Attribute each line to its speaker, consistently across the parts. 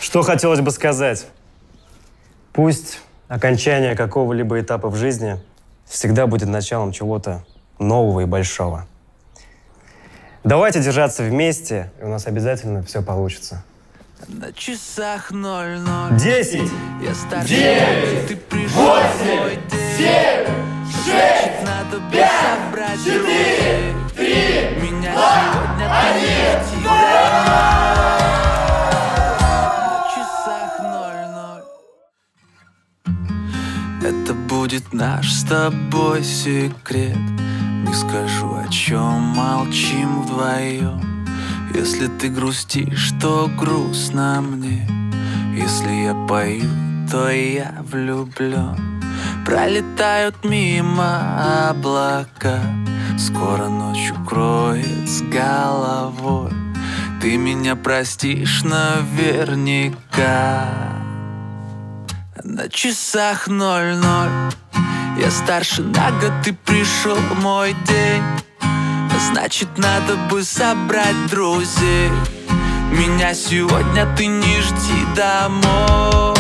Speaker 1: Что хотелось бы сказать? Пусть окончание какого-либо этапа в жизни всегда будет началом чего-то нового и большого. Давайте держаться вместе, и у нас обязательно все получится.
Speaker 2: На часах 00.
Speaker 1: 10,
Speaker 2: 9, 8, 7, 6, 5, 4, 3, 2, 1. На часах 00. Это будет наш с тобой секрет. Не скажу, о чем молчим вдвоем. Если ты грустишь, то грустно мне. Если я пою, то я влюблен. Пролетают мимо облака, скоро ночь укроет с головой. Ты меня простишь наверняка. На часах 00. Я старше на год, ты пришел мой день. Значит, надо бы собрать друзей. Меня сегодня ты не жди домой.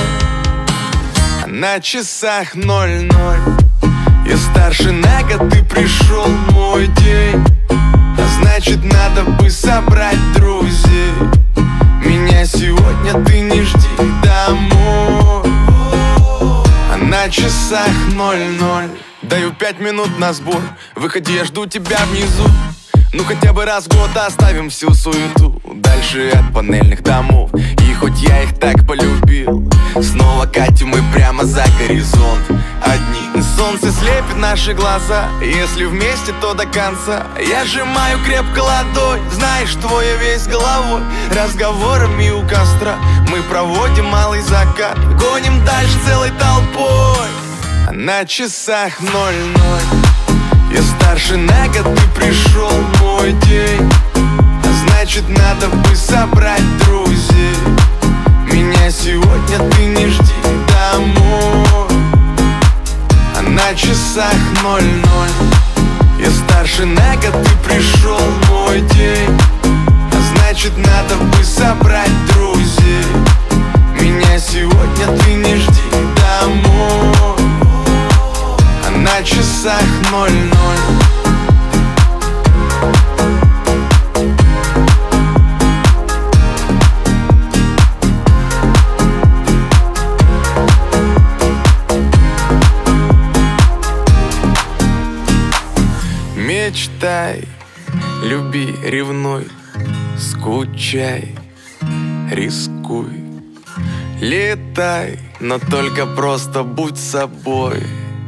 Speaker 3: На часах 00. Я старше на год, ты пришел мой день. Значит, надо бы собрать друзей. Меня сегодня ты не жди домой. На часах 00. Даю 5 минут на сбор. Выходи, я жду тебя внизу. Ну хотя бы раз в год оставим всю суету дальше от панельных домов. И хоть я их так полюбил, снова катим мы прямо за горизонт. Одни солнце слепит наши глаза. Если вместе, то до конца. Я сжимаю крепко ладонь, знаешь, твоя весь головой. Разговорами у костра мы проводим малый закат. Гоним дальше целой толпой. На часах 00. Я старше на год, ты пришел мой день. Значит, надо бы собрать друзей. Меня сегодня ты не жди домой. На часах 00. Я старше на год, ты пришел мой день. Значит, надо бы собрать друзей. Меня сегодня ты не жди домой. На часах 00. Мечтай, люби, ревнуй, скучай, рискуй, летай, но только просто будь собой.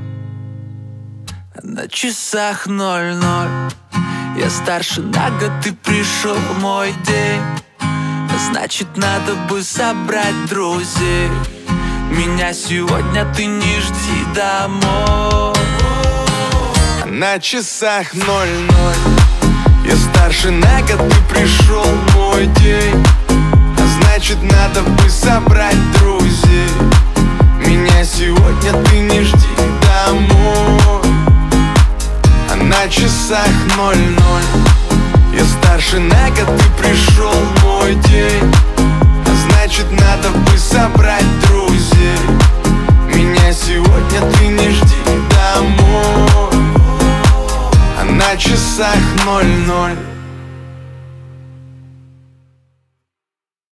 Speaker 2: На часах 00. Я старше на год, ты пришел мой день. Значит, надо бы собрать друзей. Меня сегодня ты не жди домой.
Speaker 3: На часах 00. Я старше на год, ты пришел мой день. Значит, надо бы собрать друзей. Меня сегодня ты не жди домой. На часах 00. Я старше на год, ты пришел мой день. Значит, надо бы собрать друзей. Меня сегодня ты не жди домой. На часах 00.